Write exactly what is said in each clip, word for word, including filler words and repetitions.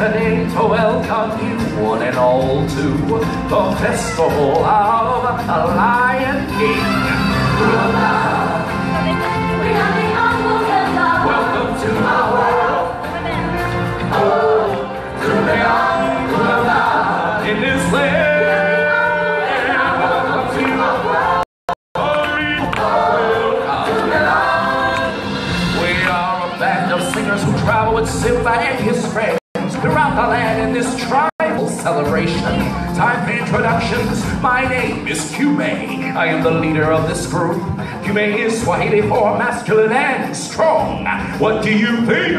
today to welcome you one and all to the festival of a Lion King. Welcome to our world. Oh, to the young in this land. Welcome to our world. We are a band of singers who travel with Simba and his friends throughout the land in this tribal celebration. Time for introductions. My name is Kiume. I am the leader of this group. Kiume is Swahili for masculine and strong. What do you think?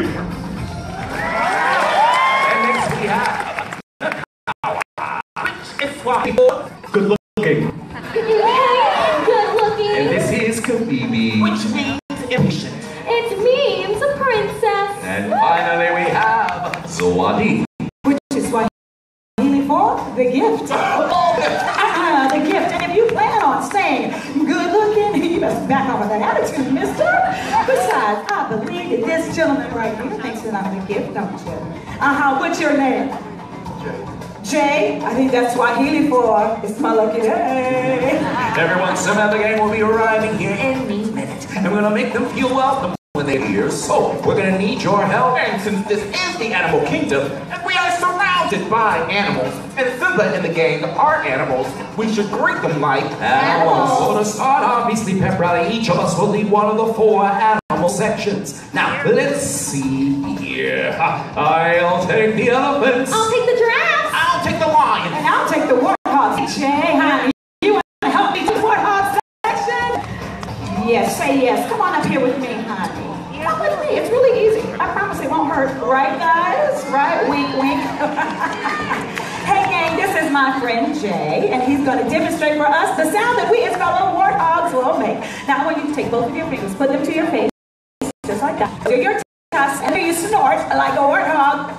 And next we have Nakawa, which is Swahili for good looking. Good looking. And this is Kibibi, which means impatient. It means a princess. And finally we have Zawadi, which is Swahili for the gift. Oh, the gift. And if you plan on staying good looking, you must back off of that attitude, mister. Besides, I believe that this gentleman right here thinks that I'm the gift, don't you? Uh-huh. What's your name? Jay. Jay? I think that's Swahili for it's my lucky day. Everyone, Samantha Gang will be arriving here any minute. And we're going to make them feel welcome when they're here. So, we're going to need your help. And since this is the animal kingdom, and we are surrounded by animals, and Simba and the gang are animals, we should greet them like animals. So to start, obviously, Pep Rally, each of us will lead one of the four animal sections. Now, let's see here. I'll take the elephants. I'll take the giraffes. I'll take the lion. And I'll take the warthog. Jay, honey, you want to help me to the warthog section? Yes, say yes. Come on up here with me, honey. Come with me. It's really easy. I promise it won't hurt. Right, guys? Right? Wink, wink. Hey, gang, this is my friend Jay, and he's going to demonstrate for us the sound that we as fellow warthogs will make. Now, I want you to take both of your fingers, put them to your face, just like that. Do your tusks, and then you snort like a warthog.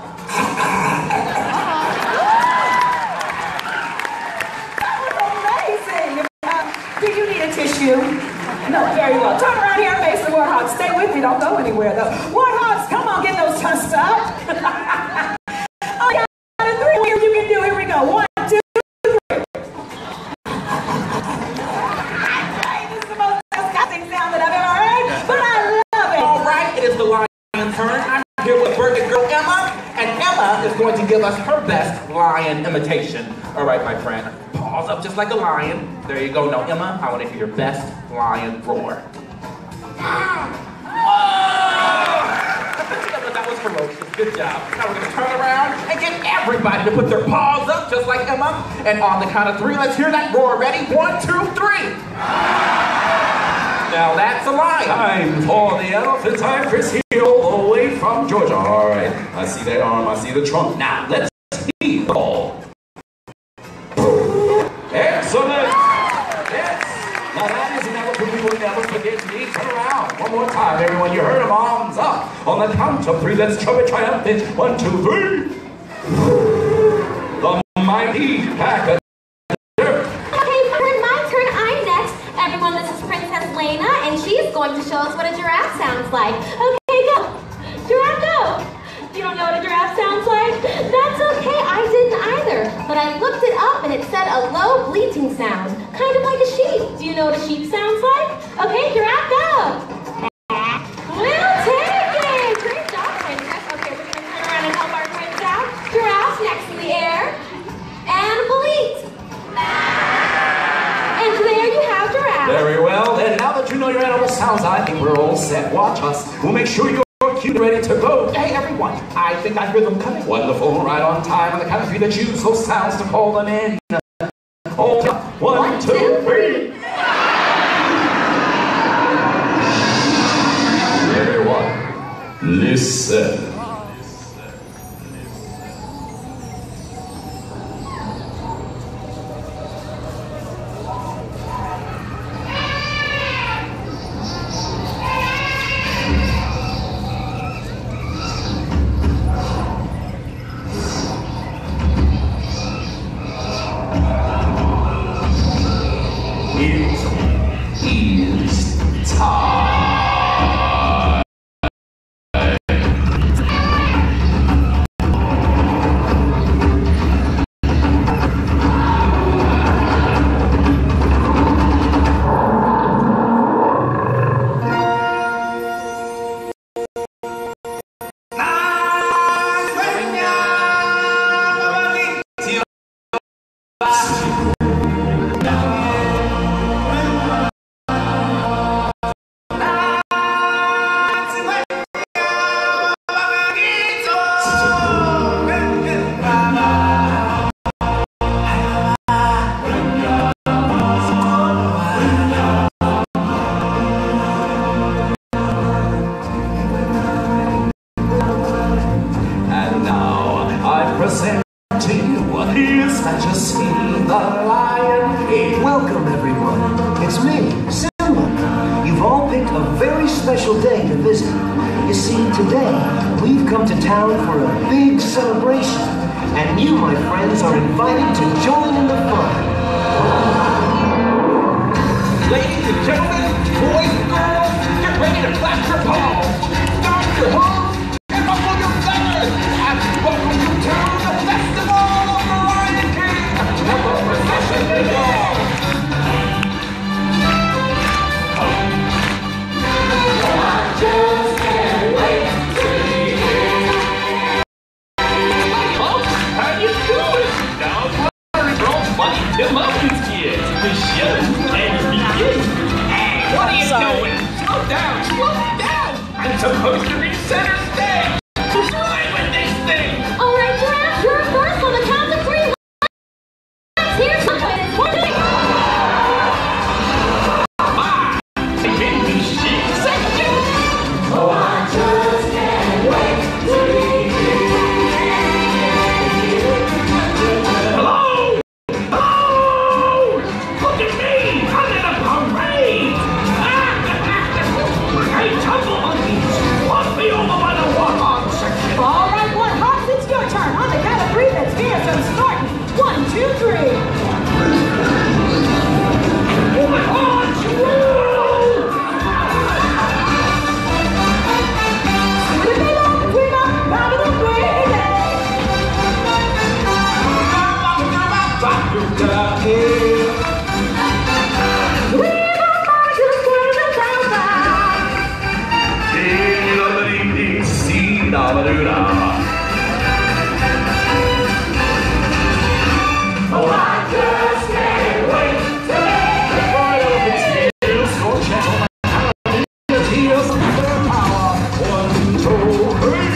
That was amazing. Uh, do you need a tissue? No, very well. Turn around here and face the warthogs. Stay with me. Don't go anywhere, though. Warthogs, come on, get those tusks up. Oh, yeah. Three, you can do. Here we go. One, two, three. This is the most disgusting sound that I've ever heard, but I love it. All right, it is the lion's turn. I'm here with birthday girl Emma, and Emma is going to give us her best lion imitation. All right, my friend, paws up just like a lion. There you go. Now, Emma, I want to hear your best lion roar. That was ferocious. Good job. Now we're going to turn around and get everybody to put their paws up just like Emma. And on the count of three, let's hear that roar. Ready? One, two, three. Now that's a lion. Time for the elephant. Time for Chris here all the way from Georgia. All right. I see that arm. I see the trunk. Now let's hear the ball. Excellent. Yes. Now that is an elephant we will never forget. Please turn around. One more time, everyone. You heard them. Arms up. On the count of three, let's trumpet triumphant. One, two, three. The mighty pack of dirt. Okay, then my turn. I'm next. Everyone, this is Princess Lena, and she's going to show us what a giraffe sounds like. Okay, go. Giraffe, go. You don't know what a giraffe sounds like? That's okay. I didn't either. But I looked it up, and it said a low bleating sound, kind of like a sheep. Do you know what a sheep sounds like? Okay, giraffe, go. We'll take it. Great job, Princess. Okay, we're going to turn around and help our friends out. Giraffe next to the air. And bleat. And there you have giraffe. Very well. And now that you know your animal sounds, I think we're all set. Watch us. We'll make sure you're cute and ready to go. Hey, everyone. I think I hear them coming. Wonderful. Right on time. On the count of three, let's use those sounds to call them in. Hold up. One, One two, two, three. Everyone, listen. It is time. Lion King. Welcome, everyone. It's me, Simba. You've all picked a very special day to visit. You see, today, we've come to town for a big celebration. And you, my friends, are invited to join in the fun. Ladies and gentlemen, boys and girls, get ready to clap your paws, stomp your hooves, and ruffle your feathers as we welcome you to the Festival of the Lion King. Let the procession begin. I just can't wait to be here. Walt, how you doing? Don't worry, bro. Buddy, come up with kids. The show and begin. Hey, what are you doing? Slow down, slow down. I'm supposed to be center stage. Who's playing with this thing? All right, Giraffe, you're first on the count of three. Let's hear something. It's one thing. Ah, begin the shit section. Oh, I just can't wait to be here. Hello? Hello? Look at me. I'm in a parade. Hey, tumble monkeys. Walk me over by the warthog section. All right, one Hops, it's your turn. On the count of three, let's hear some starting. One, two, three. Warthogs rule! Sweep it up, sweep up, bob it up, wave it. Sweep up, bob, just sweep it down, Oh, I just can't wait to be right over here. Your channel, my tears, their power. One, two, three.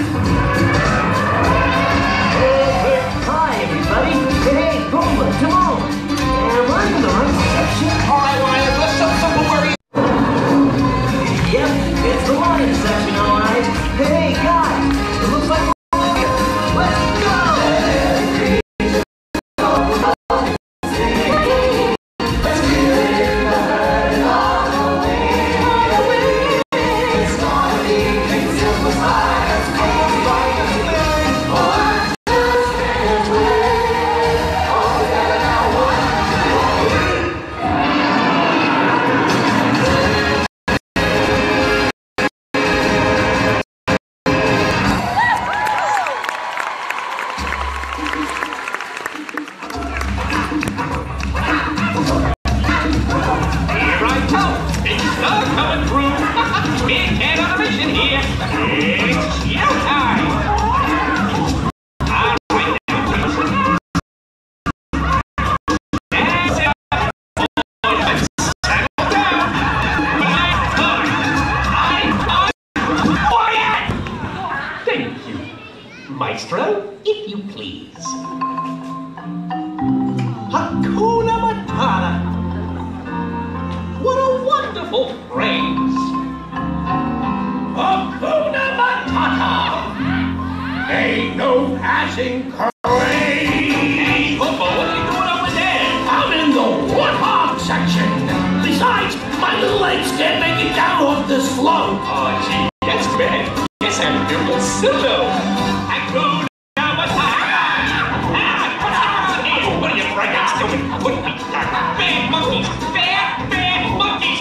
Perfect. Hi, everybody. Hey, Pumbaa, Timon. Am I in the right section? All right, Lion, let's show some worry. Yep, it's the lion section, all right. Hey, guys, it looks like we're here. Let's go! Here I come. Big Star coming through. Big head on a mission here. It's showtime. All right now, that's it. Boys, settle down. My time. I'm quiet. Thank you. Maestro, if you please. Hakuna Matata. What a wonderful phrase! Hakuna Matata! Ain't no passing craze! Hey, Pumbaa, what are you doing over there? I'm in the warthog section! Besides, my little legs can't make it down off this float! Oh, gee, that's bad. Guess I'm doing a solo! Hakuna Matata! Ah, hey, what are you breakouts doing? What are you bad monkeys? Bad, bad monkeys!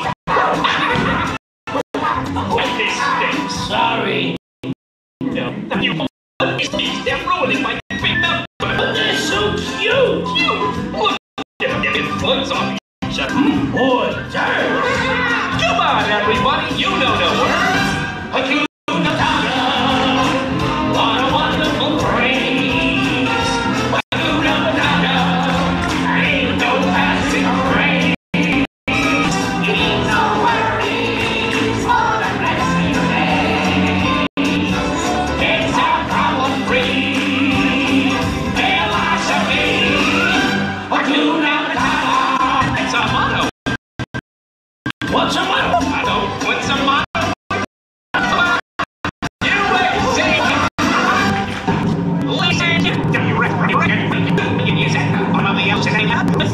What this thing? Sorry. No, you monkeys, they're ruining my big mouth. But they're so cute, cute. Look, they're getting flips on each other. Mm, boy, damn. Come on, everybody, you know the words. Hakuna Matata. What a wonderful phrase. Hakuna Matata. Ain't no passing craze. Ain't no worries for the rest of your days. It's our problem free philosophy. Hakuna Matata.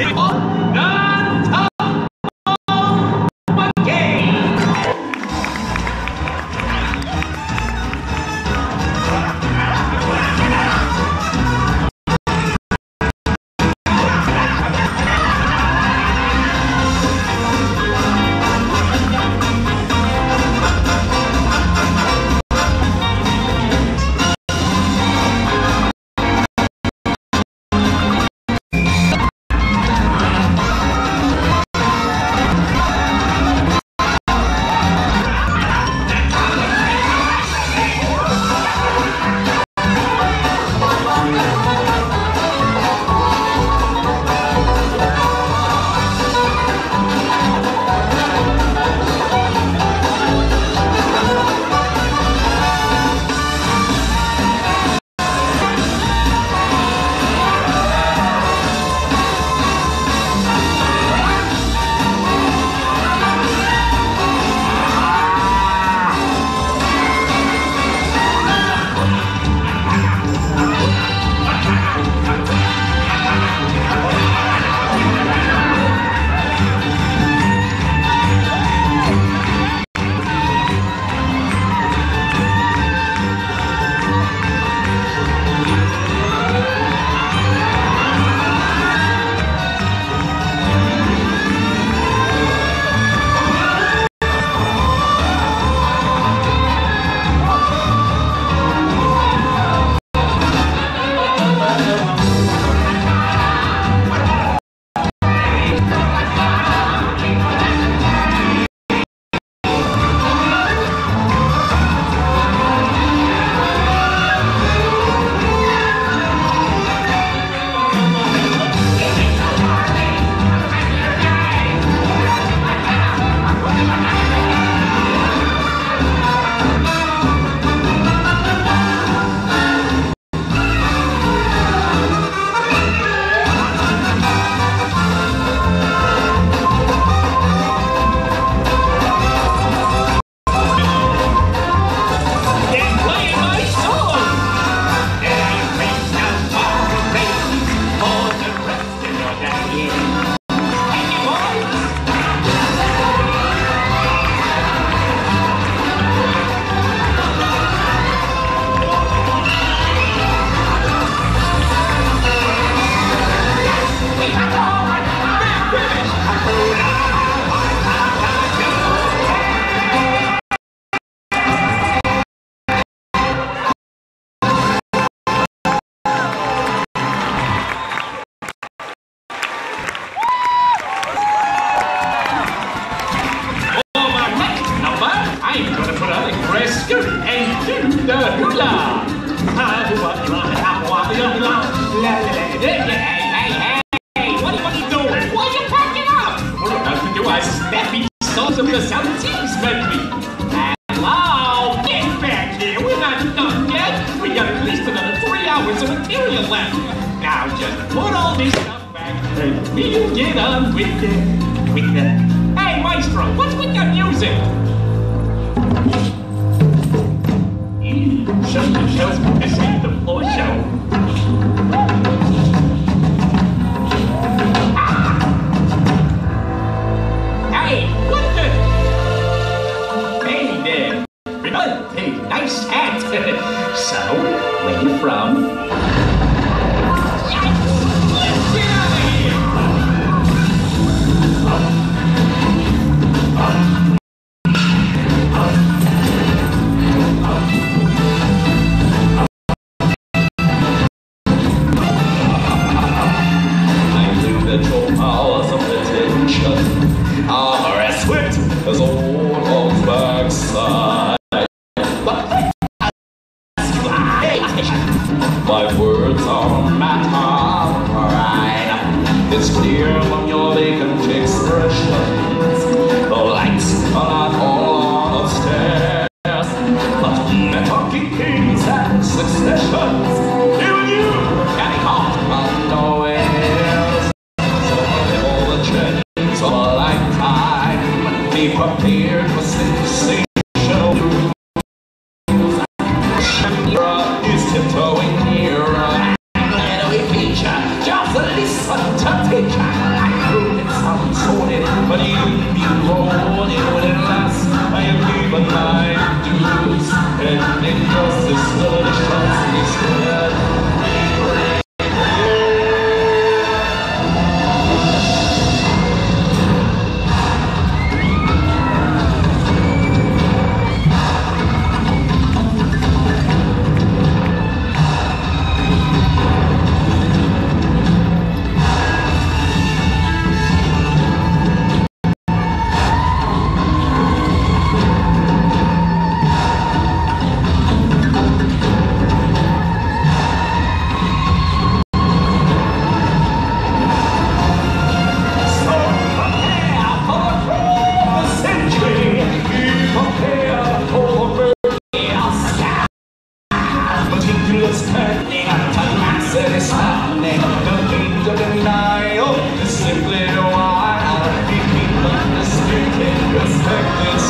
Just listen to teacher.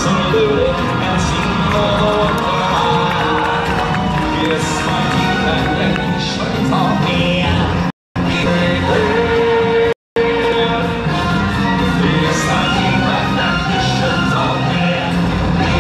salute and sing Lord high. Yes, my teeth and nations are here. Yes, my teeth and nations are here. Be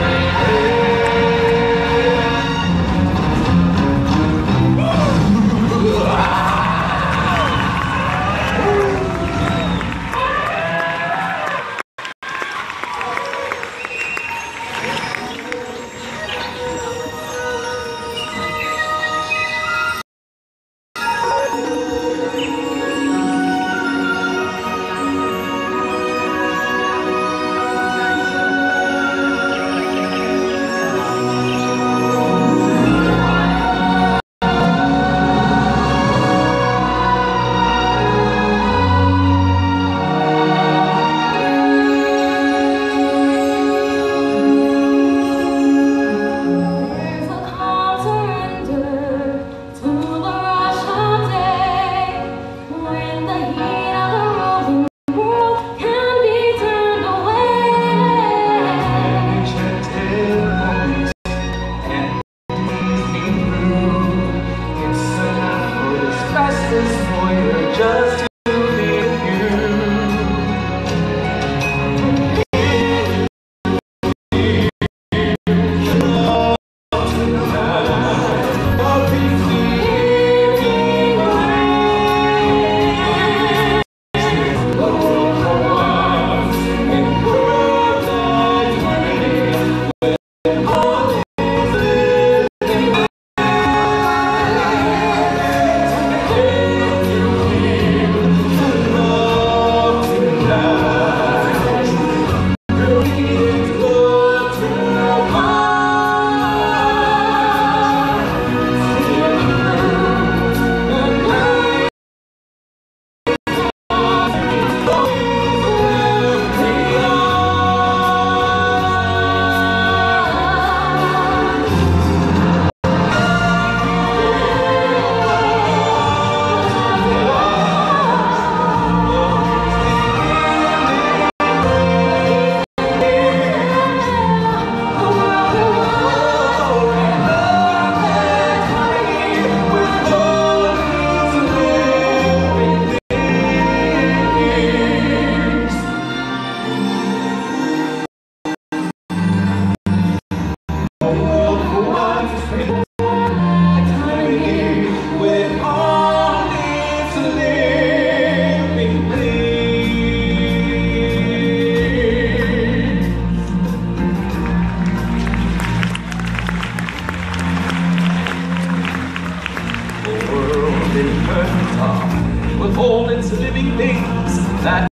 with all its living things, that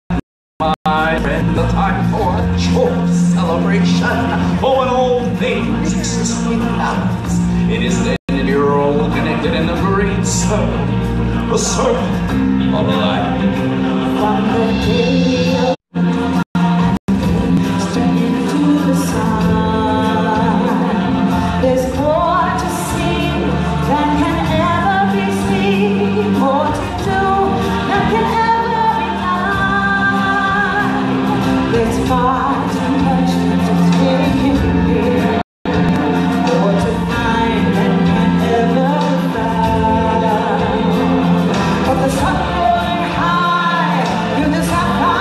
my friend, the time for a joyful celebration. For when all things exist with balance, it is then you're all connected in the great circle, the circle of life. From the day of the sun going high, you just have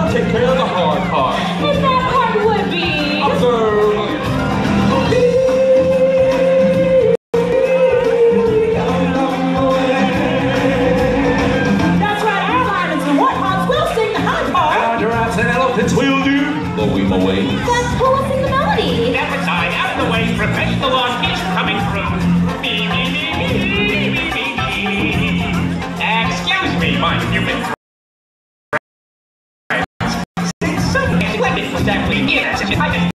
I'll take care of the hard part. And that part would be... Observe. That's right, our lions and warthogs will sing the high part. Our giraffes and elephants will do. Blow him away. That's who will sing the melody. Step aside, out of the way, professional artist coming through. Me, me, me, me, me, me, me, me. Excuse me, my human friends. Someone let me put that we in. I just